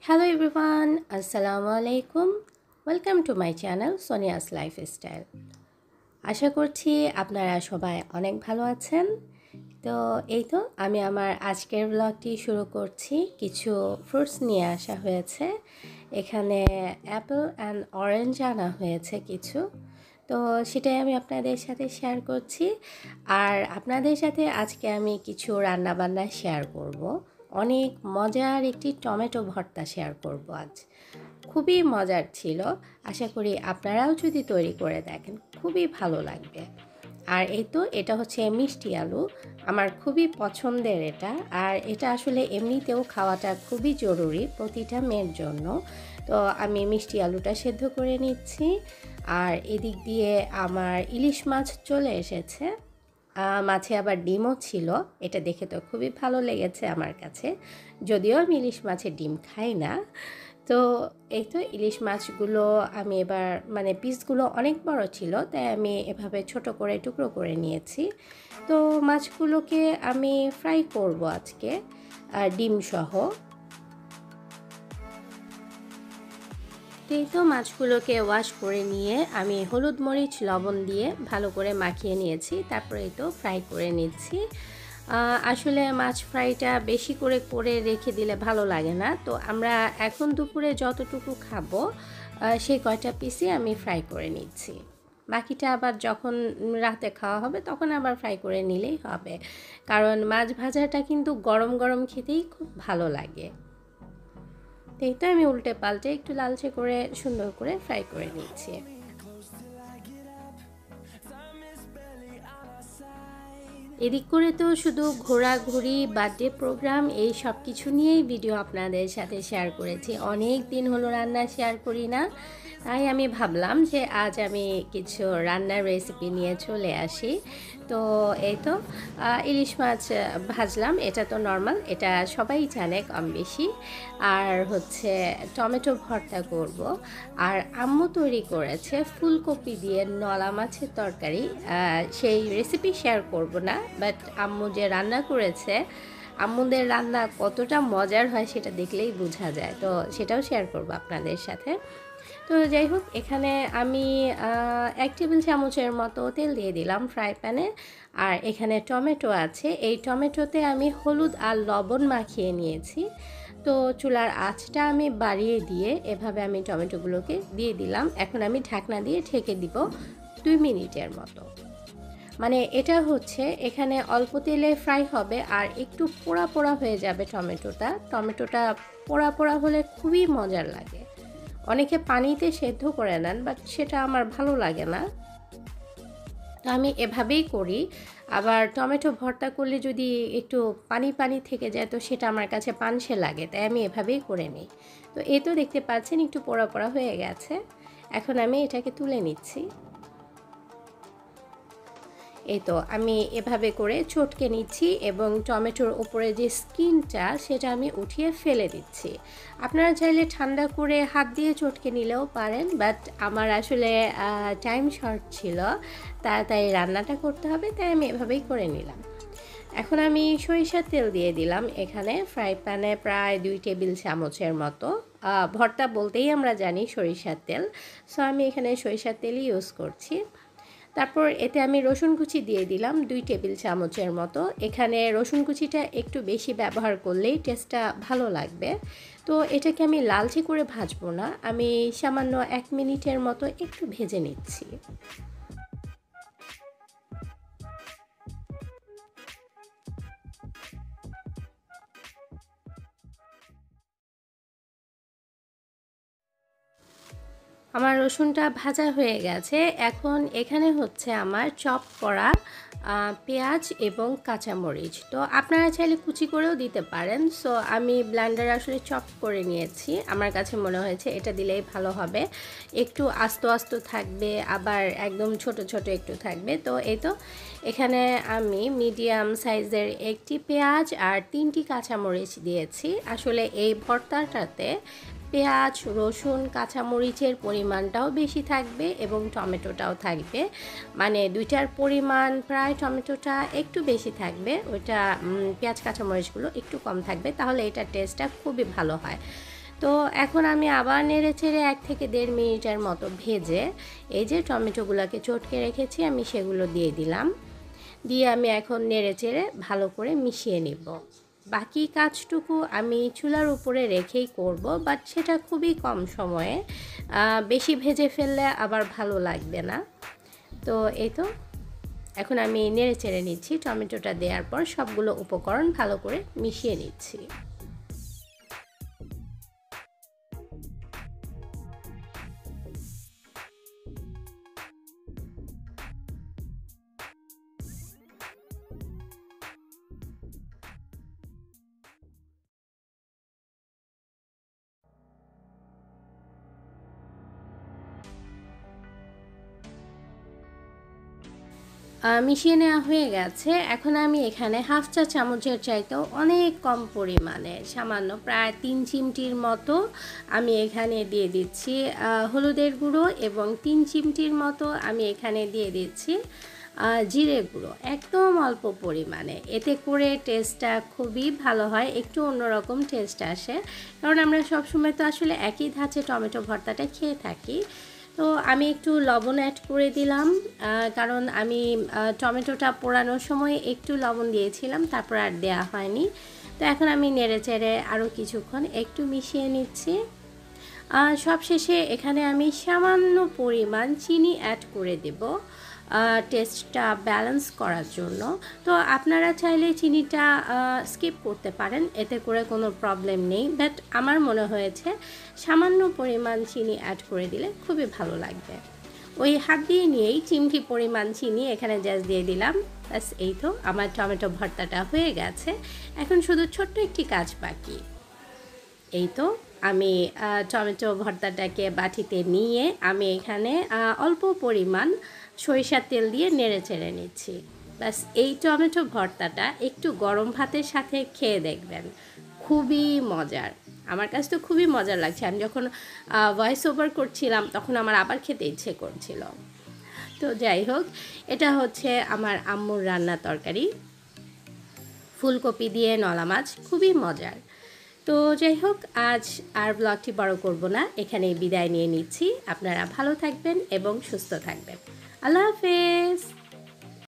Hello everyone, Assalamu alaikum. Welcome to my channel Sonia's Lifestyle. আশা করছি আপনারা সবাই অনেক ভালো আছেন। তো এই তো আমি আমার আজকের ব্লগটি শুরু করছি। কিছু ফ্রুটস নিয়ে আসা হয়েছে। এখানে অ্যাপল অ্যান্ড অরেঞ্জ আনা হয়েছে কিছু। তো সেটাই আমি আপনাদের সাথে শেয়ার করছি। আর আপনাদের সাথে আজকে আমি কিছু রান্নাবান্না শেয়ার করব। অনেক মজার একটি টমেটো ভর্তা শেয়ার করব আজ। খুবই মজার ছিল। আশা করি আপনারাও যদি তৈরি করে দেখেন খুবই ভালো লাগবে। আর এই তো এটা হচ্ছে মিষ্টি আলু, আমার খুবই পছন্দের এটা। আর এটা আসলে এমনিতেও খাওয়াটা খুবই জরুরি প্রতিটা মেয়ের জন্য। তো আমি মিষ্টি আলুটা সেদ্ধ করে নিচ্ছি। আর এদিক দিয়ে আমার ইলিশ মাছ চলে এসেছে। মাছে আবার ডিমও ছিল, এটা দেখে তো খুবই ভালো লেগেছে আমার কাছে। যদিও আমি ইলিশ মাছের ডিম খাই না। তো এই তো ইলিশ মাছগুলো আমি এবার পিসগুলো অনেক বড় ছিল, তাই আমি এভাবে ছোট করে টুকরো করে নিয়েছি। তো মাছগুলোকে আমি ফ্রাই করব আজকে ডিম সহ। এই তো মাছগুলোকে ওয়াশ করে নিয়ে আমি হলুদ মরিচ লবণ দিয়ে ভালো করে মাখিয়ে নিয়েছি। তারপরে এই তো ফ্রাই করে নিচ্ছি। আসলে মাছ ফ্রাইটা বেশি করে করে রেখে দিলে ভালো লাগে না। তো আমরা এখন দুপুরে যতটুকু খাবো সেই কয়টা পিসই আমি ফ্রাই করে নিচ্ছি। বাকিটা আবার যখন রাতে খাওয়া হবে তখন আবার ফ্রাই করে নিলেই হবে, কারণ মাছ ভাজাটা কিন্তু গরম গরম খেতেই খুব ভালো লাগে। এই তো আমি উল্টে পাল্টে একটু লালচে করে সুন্দর করে ফ্রাই করে নিচ্ছি। এদিক করে তো শুধু ঘোরাঘুরি, বার্থডে প্রোগ্রাম এই সব কিছু নিয়েই ভিডিও আপনাদের সাথে শেয়ার করেছি। অনেক দিন হলো রান্না শেয়ার করি না, তাই আমি ভাবলাম যে আজ আমি কিছু রান্নার রেসিপি নিয়ে চলে আসি। তো এই তো ইলিশ মাছ ভাজলাম, এটা তো নর্মাল, এটা সবাই জানে কম বেশি। আর হচ্ছে টমেটো ভর্তা করব। আর আম্মু তৈরি করেছে ফুলকপি দিয়ে নলা মাছের তরকারি। সেই রেসিপি শেয়ার করব না, বাট আম্মু যে রান্না করেছে, আম্মুদের রান্না কতটা মজার হয় সেটা দেখলেই বোঝা যায়। তো সেটাও শেয়ার করব আপনাদের সাথে। তো যাই হোক, এখানে আমি 1 টেবিল চামচের মতো তেল দিয়ে দিলাম ফ্রাই প্যানে। আর এখানে টমেটো আছে, এই টমেটোতে আমি হলুদ আর লবণ মাখিয়ে নিয়েছি। তো চুলার আঁচটা আমি বাড়িয়ে দিয়ে এভাবে আমি টমেটোগুলোকে দিয়ে দিলাম। এখন আমি ঢাকনা দিয়ে ঢেকে দিব 2 মিনিটের মতো। এটা হচ্ছে এখানে অল্প তেলে ফ্রাই হবে আর একটু পোড়া পোড়া হয়ে যাবে টমেটোটা পোড়া পোড়া হলে খুবই মজার লাগে। অনেকে পানিতে সেদ্ধ করে নেন, বাট সেটা আমার ভালো লাগে না। তো আমি এভাবেই করি। আবার টমেটো ভর্তা করলে যদি একটু পানি পানি থেকে যায় তো সেটা আমার কাছে পানসে লাগে, তাই আমি এভাবেই করে নিই। তো এই তো দেখতে পাচ্ছেন একটু পোড়া পোড়া হয়ে গেছে। এখন আমি এটাকে তুলে নিচ্ছি। এই তো আমি এভাবে করে চটকে নিচ্ছি এবং টমেটোর উপরে যে স্কিনটা সেটা আমি উঠিয়ে ফেলে দিচ্ছি। আপনারা চাইলে ঠান্ডা করে হাত দিয়ে চটকে নিলেও পারেন, বাট আমার আসলে টাইম শর্ট ছিল, তাড়াতাড়ি রান্নাটা করতে হবে, তাই আমি এভাবেই করে নিলাম। এখন আমি সরিষার তেল দিয়ে দিলাম এখানে ফ্রাই প্যানে প্রায় 2 টেবিল চামচের মতো। ভর্তা বলতেই আমরা জানি সরিষার তেল, সো আমি এখানে সরিষার তেলই ইউজ করছি। তারপর এতে আমি রসুন কুচি দিয়ে দিলাম 2 টেবিল চামচের মতো। এখানে রসুন কুচিটা একটু বেশি ব্যবহার করলেই টেস্টটা ভালো লাগবে। তো এটাকে আমি লালচে করে ভাজবো না, আমি সামান্য 1 মিনিটের মতো একটু ভেজে নিচ্ছি। আমার রসুনটা ভাজা হয়ে গেছে। এখন এখানে হচ্ছে আমার চপ করা পেঁয়াজ এবং কাঁচামরিচ। তো আপনারা চাইলে কুচি করেও দিতে পারেন। সো আমি ব্লেন্ডারে আসলে চপ করে নিয়েছি, আমার কাছে মনে হয়েছে এটা দিলেই ভালো হবে। একটু আস্ত আস্ত থাকবে, আবার একদম ছোট ছোট একটু থাকবে। তো এই তো এখানে আমি মিডিয়াম সাইজের একটি পেঁয়াজ আর 3টি কাঁচামরিচ দিয়েছি। আসলে এই ভর্তাটাতে পেঁয়াজ, রসুন, কাঁচামরিচের পরিমাণটাও বেশি থাকবে এবং টমেটোটাও থাকবে। দুইটার পরিমাণ প্রায় টমেটোটা একটু বেশি থাকবে, ওইটা পেঁয়াজ কাঁচামরিচগুলো একটু কম থাকবে, তাহলে এটার টেস্টটা খুবই ভালো হয়। তো এখন আমি আবার নেড়েচেড়ে 1 থেকে 1.5 মিনিটের মতো ভেজে এই যে টমেটোগুলোকে চটকে রেখেছি আমি সেগুলো দিয়ে দিলাম। দিয়ে আমি এখন নেড়েচেড়ে ভালো করে মিশিয়ে নিব। বাকি কাজটুকু আমি চুলার উপরে রেখেই করব, বাট সেটা খুবই কম সময়ে, বেশি ভেজে ফেললে আবার ভালো লাগবে না। তো এই তো এখন আমি নেড়েচেড়ে নিচ্ছি, টমেটোটা দেওয়ার পর সবগুলো উপকরণ ভালো করে মিশিয়ে নিচ্ছি। মিশিয়ে নেওয়া হয়ে গেছে। এখন আমি এখানে হাফ চা চামচের চাইতেও অনেক কম পরিমাণে সামান্য প্রায় 3 চিমটির মতো আমি এখানে দিয়ে দিচ্ছি হলুদের গুঁড়ো, এবং 3 চিমটির মতো আমি এখানে দিয়ে দিচ্ছি জিরে গুঁড়ো, একদম অল্প পরিমাণে। এতে করে টেস্টটা খুবই ভালো হয়, একটু অন্যরকম টেস্ট আসে, কারণ আমরা সবসময় তো আসলে একই ধাঁচে টমেটো ভর্তাটা খেয়ে থাকি। তো আমি একটু লবণ অ্যাড করে দিলাম, কারণ আমি টমেটোটা পোড়ানোর সময় একটু লবণ দিয়েছিলাম, তারপর আর দেওয়া হয়নি। তো এখন আমি নেড়েচেড়ে আরও কিছুক্ষণ একটু মিশিয়ে নিচ্ছি। সবশেষে এখানে আমি সামান্য পরিমাণ চিনি অ্যাড করে দেব টেস্টটা ব্যালেন্স করার জন্য। তো আপনারা চাইলে চিনিটা স্কিপ করতে পারেন, এতে করে কোনো প্রবলেম নেই, বাট আমার মনে হয়েছে সামান্য পরিমাণ চিনি অ্যাড করে দিলে খুবই ভালো লাগবে। ওই হাত দিয়ে নিয়েই চিমটি পরিমাণ চিনি এখানে জাস্ট দিয়ে দিলাম। ব্যাস, এই তো আমার টমেটো ভর্তাটা হয়ে গেছে। এখন শুধু ছোট্ট একটি কাজ বাকি। এই তো আমি টমেটো ভর্তাটাকে বাটিতে নিয়ে আমি এখানে অল্প পরিমাণ সরিষার তেল দিয়ে নেড়ে চেড়ে নিচ্ছি। ব্যাস, এই টমেটো ভর্তাটা একটু গরম ভাতের সাথে খেয়ে দেখবেন, খুবই মজার। আমার কাছে তো খুবই মজার লাগছে। আমি যখন ভয়েস ওভার করছিলাম তখন আমার আবার খেতে ইচ্ছে করছিল। তো যাই হোক, এটা হচ্ছে আমার আম্মুর রান্না তরকারি, ফুলকপি দিয়ে নলা মাছ, খুবই মজার। তো যাই হোক, আজ আর ব্লগটি বড় করব না, এখানেই বিদায় নিয়ে নিচ্ছি। আপনারা ভালো থাকবেন এবং সুস্থ থাকবেন। আল্লাহ হাফেজ।